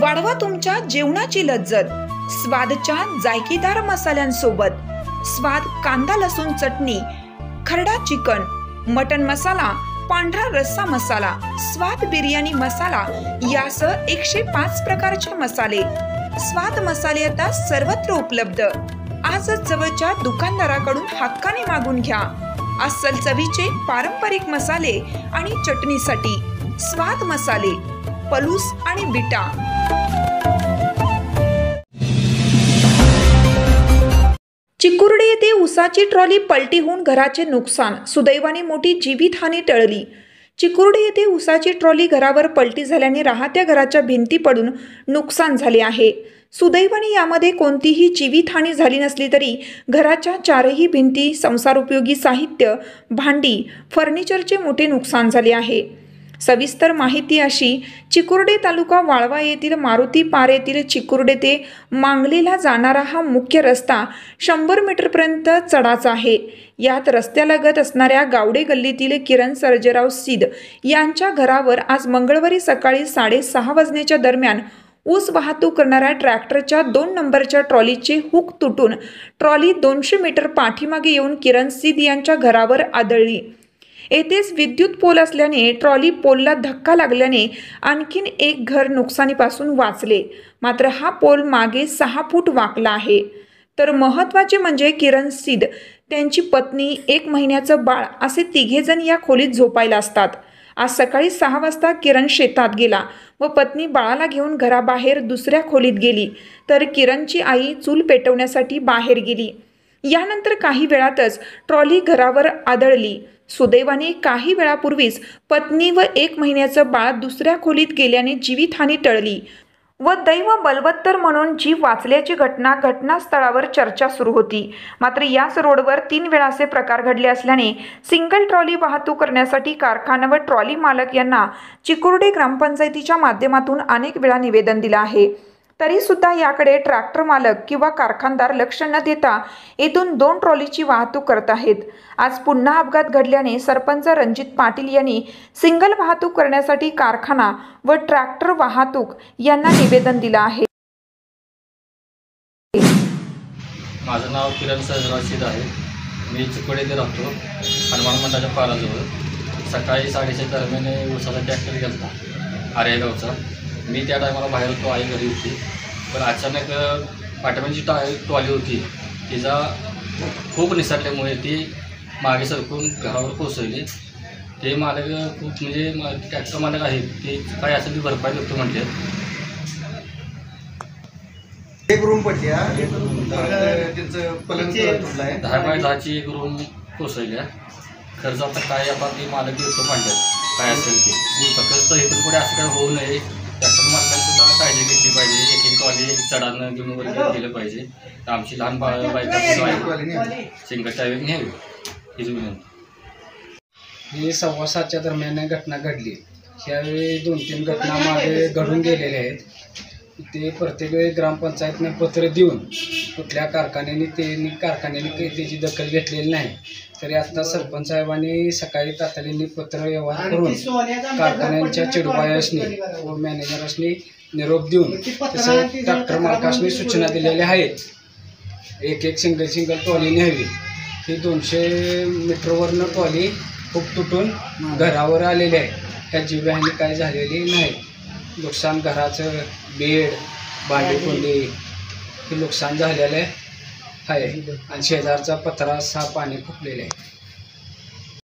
वाढवा तुमच्या जेवणाची लज्जत स्वादच्या जायकेदार मसाल्यांसोबत। स्वाद कांदा लसूण चटणी, खरडा चिकन, मटन मसाला, पांढरा रस्सा मसाला, स्वाद बिर्याणी मसाला यासह 105 प्रकारचे मसाले। स्वाद मसाले आता सर्वत्र उपलब्ध। आजच जवळच्या दुकानदाराकडून हक्काने मागून घ्या। अस्सल चवीचे पारंपरिक मसाले आणि चटणीसाठी स्वाद मसाले, पलूस आणि बिटा। चिकुर्डे येथे उसाची ट्रॉली पलटी होऊन घराचे नुकसान, सुदैवाने मोठी जीवितहानी टळली। चिकुर्डे येथे उसाची ट्रॉली घरावर पलटी झाल्याने राहत्या घराच्या भिंती पडून नुकसान झाले आहे। सुदैवाने यामध्ये कोणतीही जीवितहानी झाली नसली तरी घराच्या चारही भिंती, संसारोपयोगी साहित्य, भांडी, फर्निचरचे मोठे नुकसान झाले आहे। सविस्तर माहिती अशी, चिकुर्डे तालुका वाळवा येथील मारुती पार येथील चिकुर्डे ते मांगलेला जाणारा हा मुख्य रस्ता 100 मीटरपर्यंत चढाचा आहे। यात रस्त्यालगत असणाऱ्या गावडे गल्लीतील किरण सर्जेराव सीद यांच्या घरावर आज मंगळवारी सकाळी 6:30 वाजण्याच्या दरम्यान ऊस वाहतूक करणाऱ्या ट्रॅक्टरच्या 2 नंबरच्या ट्रॉलीचे हुक तुटून ट्रॉली 200 मीटर पाठीमागे येऊन किरण सीद यांच्या घरावर आदळली। येथेच विद्युत पोल असल्याने ट्रॉली पोलला धक्का लागल्याने आणखीन एक घर नुकसानीपासून वाचले। मात्र हा पोल मागे 6 फूट वाकला आहे। तर महत्त्वाचे म्हणजे किरण सीद, त्यांची पत्नी, 1 महिन्याचं बाळ असे तिघेजण या खोलीत झोपायला असतात। आज सकाळी 6 वाजता किरण शेतात गेला व पत्नी बाळाला घेऊन घराबाहेर दुसऱ्या खोलीत गेली, तर किरणची आई चूल पेटवण्यासाठी बाहेर गेली। यानंतर काही वेळातच ट्रॉली घरावर आदळली। सुदैवाने काही वेळापूर्वीच पत्नी व 1 महिन्याचं बाळ दुसऱ्या खोलीत गेल्याने जीवितहानी टळली व दैव बलवत्तर म्हणून जीव वाचल्याची घटनास्थळावर चर्चा सुरू होती। मात्र याच रोडवर 3 वेळा असे प्रकार घडले असल्याने सिंगल ट्रॉली वाहतूक करण्यासाठी कारखाना व ट्रॉली मालक यांना चिकुर्डे ग्रामपंचायतीच्या माध्यमातून अनेक वेळा निवेदन दिलं आहे, तरी सुद्धा याकडे ट्रॅक्टर मालक किंवा कारखानदार लक्ष न देता येथून 2 ट्रॉलीची वाहतूक करत आहेत। आज पुन्हा अपघात घडल्याने सरपंच रणजित पाटील यांनी सिंगल वाहतूक करण्यासाठी कारखाना व ट्रॅक्टर वाहतूक यांना निवेदन दिलं आहे। माझं नाव किरण सर्जेराव सीद आहे। मी चिकुर्डे येथे राहतो, हनुमान मंडळाच्या पाराजवळ। सकाळी 6:30 दरम्यान उसाचा ट्रॅक्टर गेलता आरेगावचा। मी त्या टायमाला बाहेर होतो, आई घरी होती। पण अचानक पाठीमागची ट्रॉली होती, तिचा खूप निसटल्यामुळे ती मागे सरकून घरावर कोसळली। ते मालक खूप म्हणजे ट्रॅक्टर मालक आहेत, ते काय असेल ती भरपाई देतो म्हटले। एक रूम पडली, त्यांचं पलंग तुटलं आहे। 10x10ची एक रूम कोसळल्या। खर्च आता काय आपण ते मालक देतो म्हटले, काय असेल ते फक्त इथून पुढे असं काय होऊ नये। ट्रॅक्टर मालकांसुद्धा काळजी घेतली पाहिजे, एक ट्रॉली चढानं घेऊन वगैरे गेलं पाहिजे। तर आमची लहान बायका सिंगल ट्रॅव्हलिंग घ्यावी हीच विनंती। ही 7:15च्या दरम्यान घटना घडली। ह्यावेळी 2-3 घटना मागे घडून गेलेल्या आहेत। ते प्रत्येक वेळी ग्रामपंचायतने पत्र देऊन कुठल्या कारखान्याने त्याची दखल घेतलेली नाही। तरी आता सरपंच साहेबांनी सकाळी तातडीने पत्र व्यवहार करून कारखान्यांच्या चिडवायासनी व मॅनेजरांनी निरोप देऊन तसं ट्रॅक्टर मालकांनी सूचना दिलेल्या आहेत। एक सिंगल ट्रॉली न्यावी। ही 200 मीटरवरनं ट्रॉली खूप तुटून घरावर आलेली आहे। ह्या जीवहानी काय झालेली नाही। नुकसान घराचं बेड, भांडी कुंडी हे नुकसान झालेलं आहे आणि शेजारचा पत्रा पाणी फुटलेलं आहे।